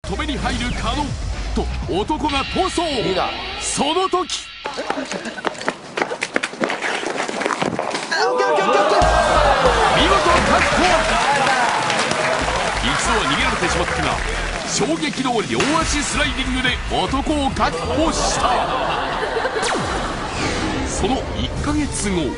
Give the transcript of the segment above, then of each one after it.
止めに入る狩野と男が逃走。その時見事確保。一度は逃げられてしまったが衝撃の両足スライディングで男を確保した。その1ヶ月後、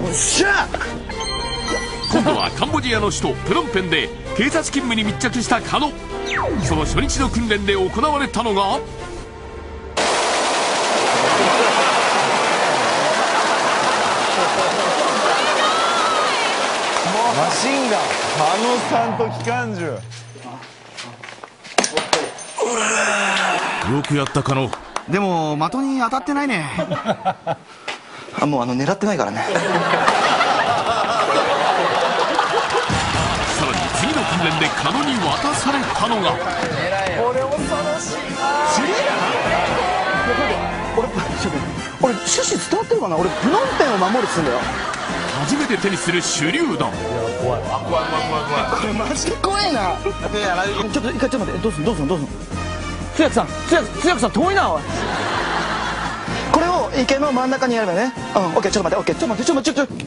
今度はカンボジアの首都プノンペンで警察勤務に密着した狩野。その初日の訓練で行われたのがマシンガン。狩野さんと機関銃。 よくやった狩野。 でも的に当たってないね。 もう狙ってないからね。 さらに次の訓練で狩野に渡されたのがこれ恐ろしいな。 俺趣旨伝わってるかな。俺プノンペンを守るっつうんだよ。 初めて手にする手榴弾。 これマジで怖いな。ちょっと一回ちょっと待って。どうすん通訳さん遠いな。おいこれを池の真ん中にやればね。オッケー。ちょっと待って。ちょっと待って。何抜いてる。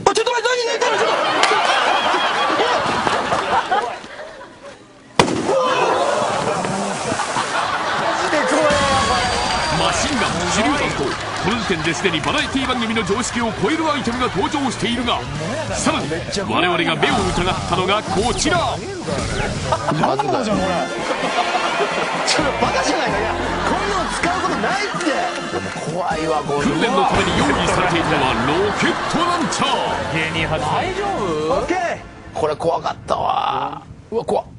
マシンガン、手榴弾とこの時点ですでにバラエティ番組の常識を超えるアイテムが登場しているが、さらに我々が目を疑ったのがこちら。 ランボーじゃんこれ。 ちょっとバカじゃないか。いやこんなの使うことないって。 怖いわこれ。 訓練のために用意されていたのはロケットランチャー。 芸人初。大丈夫？ オッケー。 これ怖かったわ。うわ怖っ。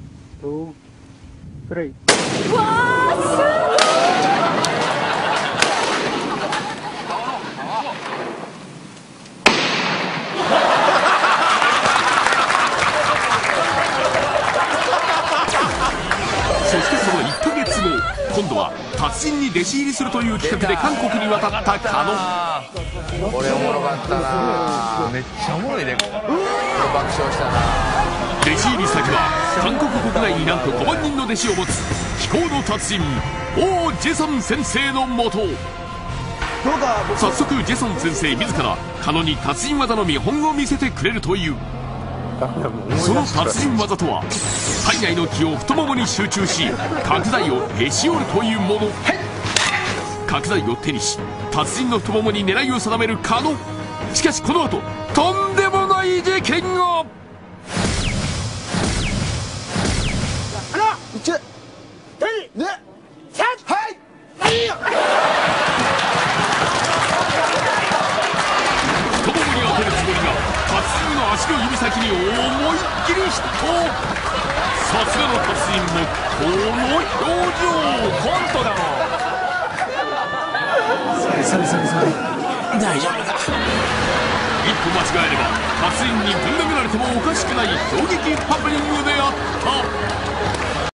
そしてその1ヶ月後、今度は達人に弟子入りするという企画で韓国に渡った狩野。 これおもろかったな。めっちゃおもろいね。爆笑したな。 弟子入り先は韓国国内になんと5万人の弟子を持つ飛行の達人王ジェソン先生のもと、早速ジェソン先生自ら狩野に達人技の見本を見せてくれるという。その達人技とは体内の気を太ももに集中し角材をへし折るというもの。角材を手にし達人の太ももに狙いを定める狩野。しかしこの後とんでもない事件が。太ももに当てるつもりが達人の足の指先に思いっきりヒット。さすがの達人もこの表情。 コントだもん。大丈夫か。 一歩間違えれば達人にぶん殴られてもおかしくない衝撃ハプニングであった。